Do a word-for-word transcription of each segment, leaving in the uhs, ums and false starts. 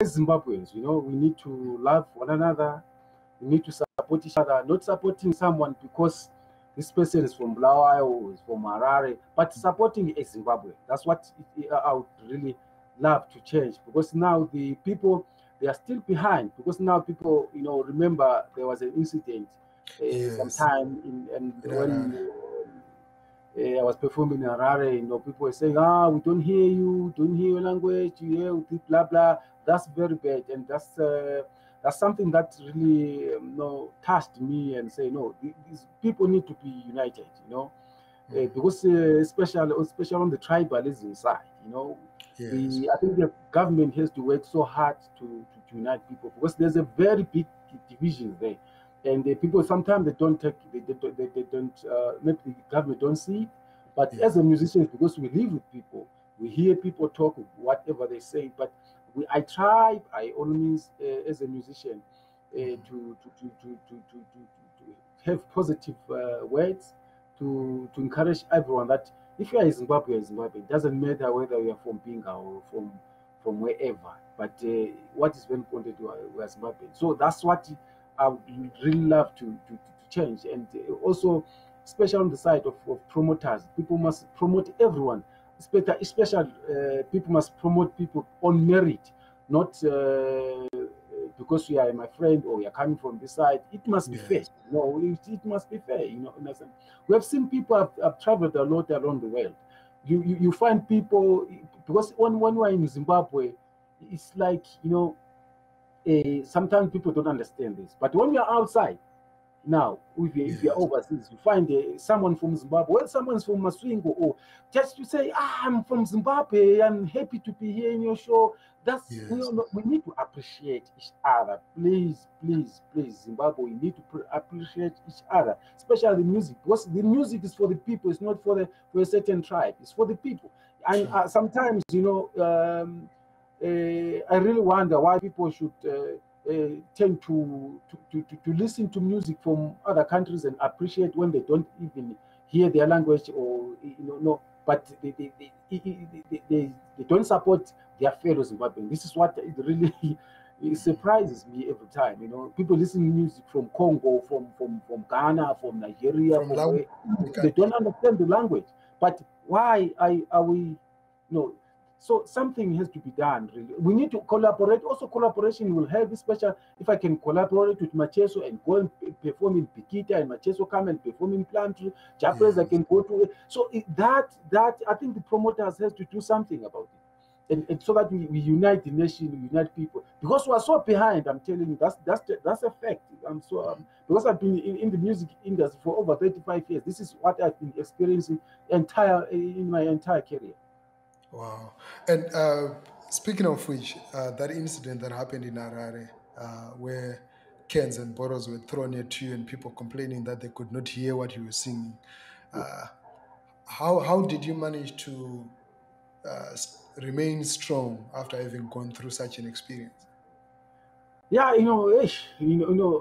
as Zimbabweans, you know, we need to love one another. We need to support each other, not supporting someone because this person is from Bulawayo or is from Harare, but supporting a Zimbabwe. That's what it, it, I would really love to change, because now the people, they are still behind, because now people, you know, remember there was an incident uh, Yes. sometime in, and In when Harare. uh, I was performing in Harare, you know, people were saying, ah, we don't hear you, don't hear your language, you hear blah blah. That's very bad, and that's uh, that's something that really, um, you know, touched me and say, no, th- these people need to be united, you know, uh, because uh, especially especially on the tribalism side, you know, Yes. the I think the government has to work so hard to, to, to unite people, because there's a very big division there, and the people sometimes they don't take they, they, they, they don't uh, maybe the government don't see it, but Yeah. as a musician, because we live with people, we hear people talk whatever they say, but we I try by all means uh, as a musician uh, to, to, to, to, to, to, to, to have positive uh, words to to encourage everyone that if you are in Zimbabwe, you're in Zimbabwe. It doesn't matter whether you are from Pinga or from from wherever. But uh, what is very important, we are, we are Zimbabwean. So that's what I would really love to to, to change. And uh, also, especially on the side of, of promoters, people must promote everyone. Especially, especially uh, people must promote people on merit, not uh, because you are my friend or you're coming from this side. It must be fair. Yes. No, it, it must be fair. You know, in a sense. We have seen people have, have traveled a lot around the world. You, you you find people, because when when we're in Zimbabwe, it's like, you know, uh, sometimes people don't understand this. But when we are outside, now, if you're, if you're Yes. overseas, you find uh, someone from Zimbabwe, well, someone's from Maswingo, or just to say, ah, I'm from Zimbabwe, I'm happy to be here in your show. That's, you Yes. know, we need to appreciate each other. Please, please, please, Zimbabwe, we need to pr- appreciate each other, especially the music, because the music is for the people, it's not for the for a certain tribe, it's for the people. And True. uh, sometimes, you know, um, uh, I really wonder why people should. Uh, uh, tend to to, to, to to listen to music from other countries and appreciate when they don't even hear their language, or you know no, but they they, they, they, they, they, they don't support their fellows Zimbabweans. This is what it really it surprises me every time. You know, people listen to music from Congo, from from from Ghana, from Nigeria, From from Laos, where the they don't country. understand the language. But why are, are we no? So something has to be done. Really, we need to collaborate. Also, collaboration will help. Especially if I can collaborate with Macheso and go and p- perform in Pikita, and Macheso come and perform in Plantry. Japanese, I Yes. can go to. So it, that that I think the promoters has to do something about it, and, and so that we, we unite the nation, we unite people. Because we are so behind. I'm telling you, that's that's the- that's a fact. I'm so um, because I've been in, in the music industry for over thirty-five years. This is what I've been experiencing entire in my entire career. Wow. And uh, speaking of which, uh, that incident that happened in Harare, uh, where cans and bottles were thrown at you and people complaining that they could not hear what you were singing, uh, how how did you manage to uh, s- remain strong after having gone through such an experience? Yeah, you know, ish, you know, you know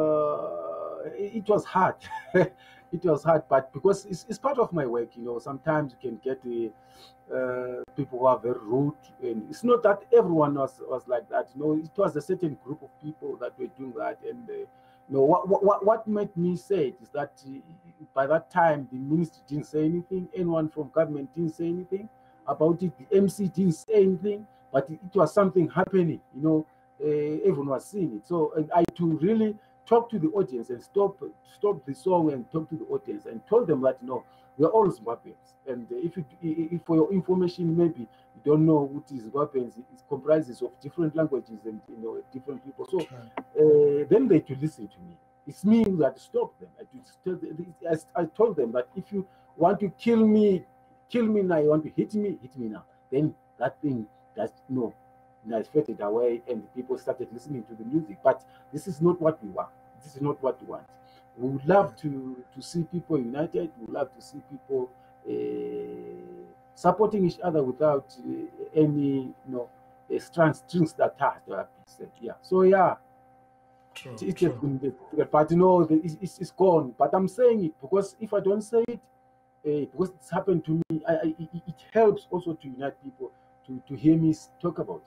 uh, it, it was hard. It was hard, but because it's, it's part of my work, you know, sometimes you can get the uh, people who are very rude, and it's not that everyone was, was like that. You know, it was a certain group of people that were doing that, and uh, you know, what, what what made me say it is that uh, by that time the ministry didn't say anything, anyone from government didn't say anything about it, the M C didn't say anything, but it, it was something happening, you know, uh, everyone was seeing it. So and I to really talk to the audience and stop stop the song and talk to the audience and told them that, no, we are all Zimbabweans. And uh, if, you, if for your information, maybe you don't know what is Zimbabweans, it comprises of different languages and, you know, different people. So True. uh, then they to listen to me. It's me who had to stop them. I, just tell them, I, I told them that if you want to kill me, kill me now. You want to hit me, hit me now. Then that thing, that's no, that's faded away, and people started listening to the music. But this is not what we want. This is not what we want. We would love to to see people united. We would love to see people uh, supporting each other without uh, any, you know, uh, strings strings attached. uh, Yeah. So yeah, it, True. it has True. been difficult, but you know, the, it's, it's, it's gone. But I'm saying it because if I don't say it, uh, because it's happened to me, I, I, it, it helps also to unite people to, to hear me talk about it.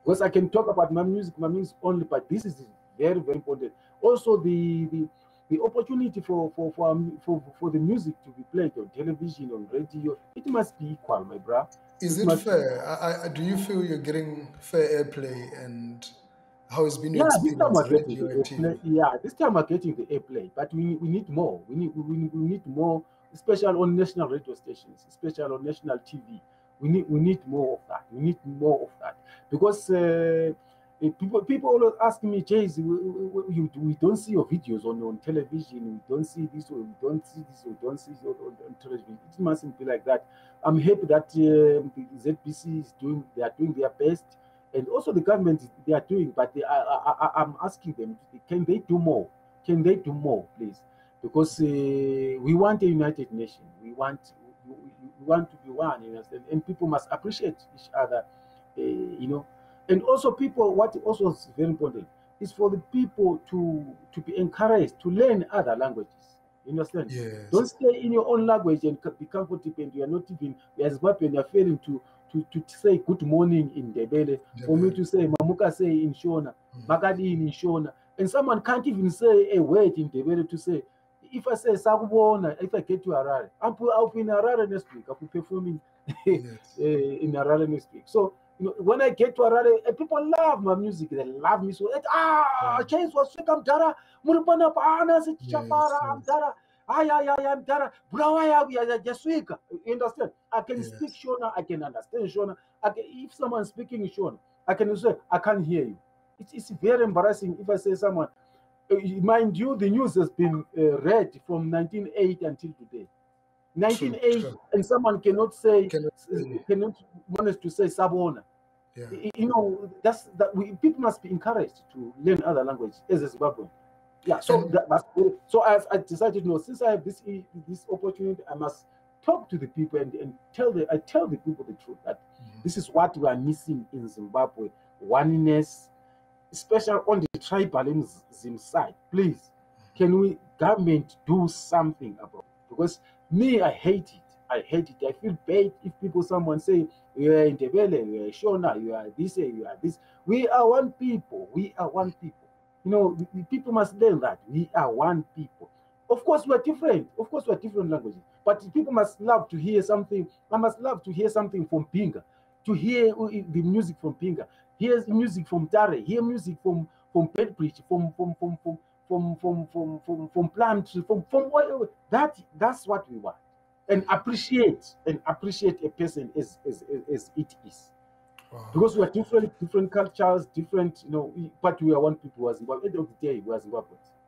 Because I can talk about my music, my music only, but this is very, very important. Also, the the, the opportunity for for, for um, for for the music to be played on television, on radio, it must be equal, my bro. Is It it must be fair? equal. I, I, do you feel you're getting fair airplay, and how has been your Yeah, this time experience we're getting the radio and airplay. T V? Yeah, this time we're getting the airplay, but we, we need more. We need we, need- we need more, especially on national radio stations, especially on national T V. We need we need more of that. We need more of that because uh, eh, people people always ask me, Jays, we, we, we, we don't see your videos on on television. We don't see this. Or we don't see this. We don't see this on, on television. It mustn't be like that. I'm happy that uh, the Z B C is doing. They are doing their best, and also the government they are doing, but they, I, I, I- I'm asking them, can they do more? Can they do more, please? Because uh, we want a united nation. We want we, we want to be one, you understand? And people must appreciate each other, uh, you know. And also, people, what also is very important is for the people to to be encouraged to learn other languages. You understand? Yes, Don't stay in your own language and co- be comfortable, and you are not even as Zimbabwean, you are failing to to, to say good morning in Debele, for me Ndebele. to say Mamuka say in Shona, Mm. Magadi in Shona, and someone can't even say a word in Debele to say, if I say Sakubona, if I get to Harare, I'll, I'll be in Harare next week, I'll be performing Yes, in Harare next week. So, you know, when I get to Harare, eh, people love my music, they love me so. Ah, wow. James was sick, I'm Dara, Murpana Pana, Yes, Chafara, I'm yes, Dara. Ay, ay, ay, I'm Dara. Brawaya, we are just weak. You understand? I can speak yes. Shona, I can understand Shona. I can, if someone's speaking Shona, I can say, I can't hear you. It's, it's very embarrassing if I say someone, uh, mind you, the news has been uh, read from nineteen eighty until today. True, nineteen eighty, true. and someone cannot say, Cannot say, cannot manage to say Sabona. yeah. You know, that's that we people must be encouraged to learn other languages as a Zimbabwean. Yeah, so And that, that's so I, I decided, no, since I have this this opportunity, I must talk to the people and, and tell the I tell the people the truth that mm, this is what we are missing in Zimbabwe: oneness, especially on the tribalism side. Please, can we government do something about it? Because me, I hate it. I hate it. I feel bad if people, someone say, you are in Tebele, you are Shona, you are this, you are this. We are one people. We are one people. You know, the, the people must learn that we are one people. Of course, we are different. Of course, we are different languages. But people must love to hear something. I must love to hear something from Pinga, to hear uh, the music from Pinga, hear music from Tare, hear music from from Bedbridge, from from from from from from from from, from plant, from from whatever. That that's what we want, and appreciate and appreciate a person as as as it is, wow. because we are different, different cultures, different, you know, but we are one people. As Zimbabwe, at the end of the day, we are Zimbabweans.